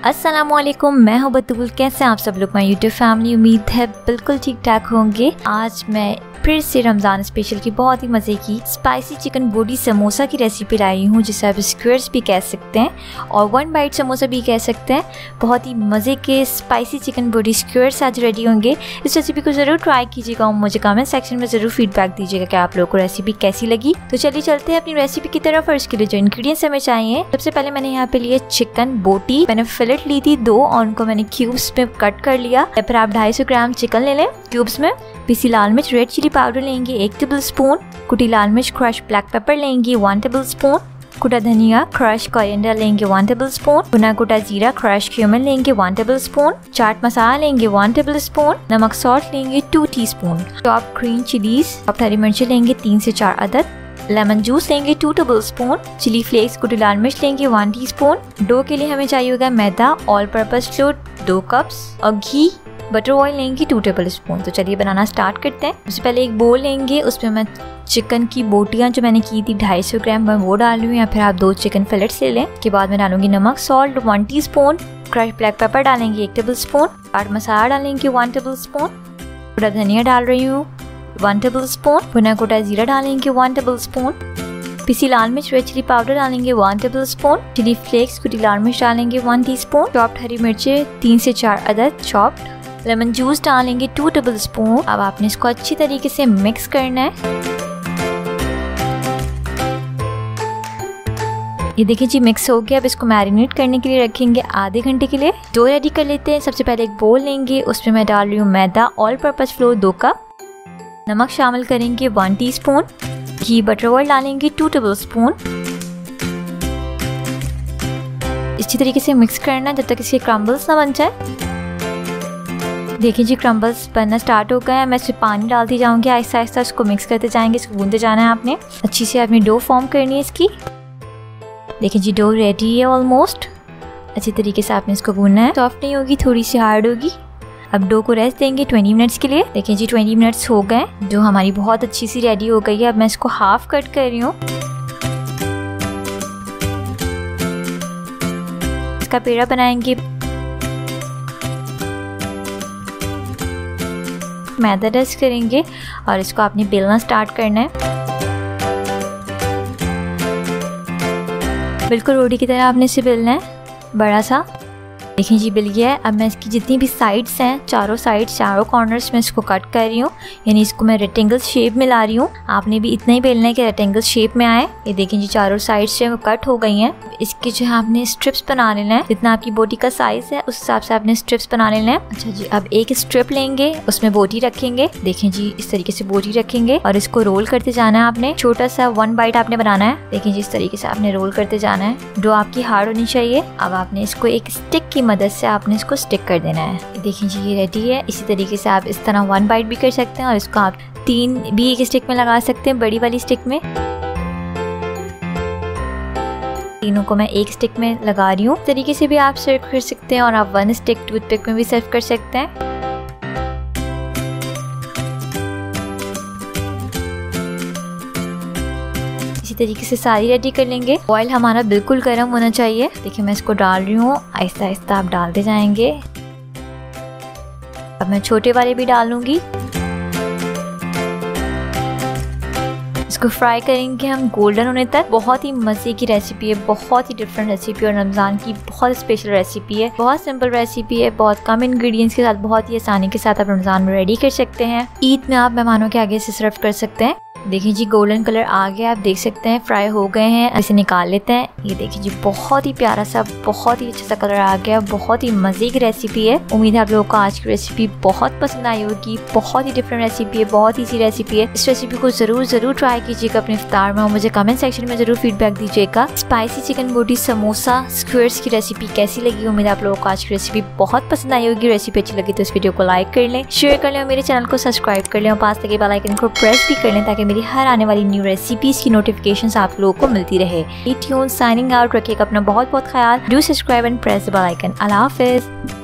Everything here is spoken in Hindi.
अस्सलामुअलैकुम, मैं हूं बतूल। कैसे हैं आप सब लोग? माय यूट्यूब फैमिली, उम्मीद है बिल्कुल ठीक ठाक होंगे। आज मैं फिर से रमज़ान स्पेशल की बहुत ही मज़े की स्पाइसी चिकन बोटी समोसा की रेसिपी लाई हूँ, जिसे आप स्क्वेयर्स भी कह सकते हैं और वन बाइट समोसा भी कह सकते हैं। बहुत ही मज़े के स्पाइसी चिकन बोटी स्क्वेयर्स आज रेडी होंगे। इस रेसिपी को ज़रूर ट्राई कीजिएगा और मुझे कमेंट सेक्शन में ज़रूर फीडबैक दीजिएगा कि आप लोगों को रेसिपी कैसी लगी। तो चलिए चलते हैं अपनी रेसिपी की तरफ। और इसके लिए जो इंग्रेडिएंट्स हमें चाहिए, सबसे पहले मैंने यहाँ पे लिया चिकन बोटी। मैंने फिलेट ली थी 2 और उनको मैंने क्यूब्स में कट कर लिया। फिर आप 250 ग्राम चिकन ले लें क्यूब्स में। पीसी लाल मिर्च रेड चिली पाउडर लेंगे 1 टेबल स्पून। कुटी लाल मिर्च क्रश ब्लैक पेपर लेंगे 1 टेबल स्पून। कुटा धनिया क्रश कोरिएंडर लेंगे 1 टेबल स्पून। भुना कुटा जीरा क्रश क्यूमिन लेंगे 1 टेबल स्पून। चाट मसाला लेंगे 1 टेबल स्पून। नमक सॉल्ट लेंगे 2 teaspoon. Chop green chillies chopped हरी मिर्ची लेंगे 3 से 4 अदद। लेमन जूस लेंगे 2 टेबल स्पून। चिली फ्लेक्स कुटी लाल मिर्च लेंगे 1 टीस्पून। डो के लिए हमें चाहिए होगा मैदा, ऑल पर्पस फ्लोर 2 कप्स और घी बटर ऑयल लेंगे 2 टेबल स्पून। तो चलिए बनाना स्टार्ट करते हैं। उससे पहले एक बोल लेंगे, उसमें मैं चिकन की बोटियां जो मैंने की थी 250 ग्राम मैं वो डाल रही हूँ, या फिर आप 2 चिकन फिलेट्स ले लें। उसके बाद मैं डालूंगी नमक salt 1 teaspoon. Crush black pepper डालेंगे 1 टेबल स्पून। चाट मसाला डालेंगे 1 टेबल स्पून। कुटा धनिया डाल रही हूँ 1 टेबल स्पून। भुना कुटा जीरा डालेंगे 1 टेबल स्पून। पीसी लाल मिर्च रेड चिली पाउडर डालेंगे 1 टेबल स्पून। चिली फ्लेक्स कुटी लाल मिर्च डालेंगे 1 टीस्पून। चॉप्ड हरी मिर्चें 3 से 4 अदद चॉप्ड। लेमन जूस डालेंगे 2 टेबल स्पून। अब आपने इसको अच्छी तरीके से मिक्स करना है। ये देखिए जी मिक्स हो गया। अब इसको मैरिनेट करने के लिए रखेंगे आधे घंटे के लिए। डो रेडी कर लेते हैं। सबसे पहले एक बोल लेंगे, उसमें मैं डाल रही हूँ मैदा, ऑल पर्पस फ्लोर 2 कप। नमक शामिल करेंगे 1 टीस्पून। घी बटर ऑयल डालेंगे 2 टेबल स्पून। अच्छी तरीके से मिक्स करना है जब तक इसके क्रम्बल्स ना बन जाए। देखिए जी क्रम्बल्स बनना स्टार्ट हो गए हैं। मैं इसमें पानी डालती जाऊंगी, आहिस्ता आहिस्ता इसको मिक्स करते जाएंगे। इसको गूंदते जाना है आपने। अच्छी से अपनी डो फॉर्म करनी है इसकी। देखिए जी डो रेडी है ऑलमोस्ट। अच्छी तरीके से आपने इसको गूंदना है। सॉफ्ट नहीं होगी, थोड़ी सी हार्ड होगी। अब डो को रेस्ट देंगे 20 मिनट्स के लिए। देखिए जी 20 मिनट्स हो गए। डो हमारी बहुत अच्छी सी रेडी हो गई है। अब मैं इसको हाफ कट कर रही हूँ। इसका पेड़ा बनाएंगे। मैदा डस्ट करेंगे और इसको आपने बेलना स्टार्ट करना है। बिल्कुल रोटी की तरह आपने इसे बेलना है, बड़ा सा। देखिए जी बिल गया है। अब मैं इसकी जितनी भी साइड्स हैं, चारों साइड्स, चारों कॉर्नर्स में इसको कट कर रही हूँ, यानी इसको मैं रेक्टेंगल शेप में ला रही हूँ। आपने भी इतना ही बेलना है कि रेक्टेंगल शेप में आए। ये देखिए जी चारों साइड्स से वो कट हो गई हैं। इसके जो है आपने स्ट्रिप्स बना लेना है। जितना आपकी बोटी का साइज है उस हिसाब से आपने स्ट्रिप्स बना लेना है। अच्छा जी, अब एक स्ट्रिप लेंगे, उसमें बोटी रखेंगे। देखिए जी इस तरीके से बोटी रखेंगे और इसको रोल करते जाना है आपने। छोटा सा 1 बाइट आपने बनाना है। देखिए जी इस तरीके से आपने रोल करते जाना है। डो आपकी हार्ड होनी चाहिए। अब आपने इसको एक स्टिक की मदद से आपने इसको स्टिक कर देना है। देखिए जी ये रेडी है। इसी तरीके से आप इस तरह 1 बाइट भी कर सकते हैं और इसको आप 3 भी एक स्टिक में लगा सकते हैं, बड़ी वाली स्टिक में। तीनों को मैं एक स्टिक में लगा रही हूँ। इस तरीके से भी आप सर्व कर सकते हैं और आप 1 स्टिक टूथपिक में भी सर्व कर सकते हैं। इसी तरीके से सारी रेडी कर लेंगे। ऑयल हमारा बिल्कुल गर्म होना चाहिए। देखिए मैं इसको डाल रही हूँ, आहिस्ता आहिस्ता आप डालते जाएंगे। अब मैं छोटे वाले भी डालूंगी। इसको फ्राई करेंगे हम गोल्डन होने तक। बहुत ही मज़े की रेसिपी है, बहुत ही डिफरेंट रेसिपी और रमज़ान की बहुत स्पेशल रेसिपी है। बहुत सिंपल रेसिपी है, बहुत कम इंग्रेडिएंट्स के साथ बहुत ही आसानी के साथ आप रमज़ान में रेडी कर सकते हैं। ईद में आप मेहमानों के आगे से सर्व कर सकते हैं। देखिए जी गोल्डन कलर आ गया, आप देख सकते हैं फ्राई हो गए हैं। इसे निकाल लेते हैं। ये देखिए जी बहुत ही प्यारा सा, बहुत ही अच्छा सा कलर आ गया। बहुत ही मज़े की रेसिपी है। उम्मीद है आप लोगों को आज की रेसिपी बहुत पसंद आई होगी। बहुत ही डिफरेंट रेसिपी है, बहुत ईजी रेसिपी है। इस रेसिपी को जरूर ट्राई कीजिएगा अपने इफ्तार में और मुझे कमेंट सेक्शन में जरूर फीडबैक दीजिएगा। स्पाइसी चिकन बोटी समोसा स्क्वेयर्स की रेसिपी कैसी लगी? उम्मीद है आप लोगों को आज की रेसिपी बहुत पसंद आई होगी। रेसिपी अच्छी लगी तो इस वीडियो को लाइक कर लें, शेयर कर लें और मेरे चैनल को सब्सक्राइब कर लें और पास लगे बेल आइकन को प्रेस भी कर लें ताकि मेरी हर आने वाली न्यू रेसिपीज की नोटिफिकेशंस आप लोगों को मिलती रहे। Stay tuned, signing out. रखिएगा अपना बहुत ख्याल। Do subscribe and press the bell icon. अल्लाह हाफिज़।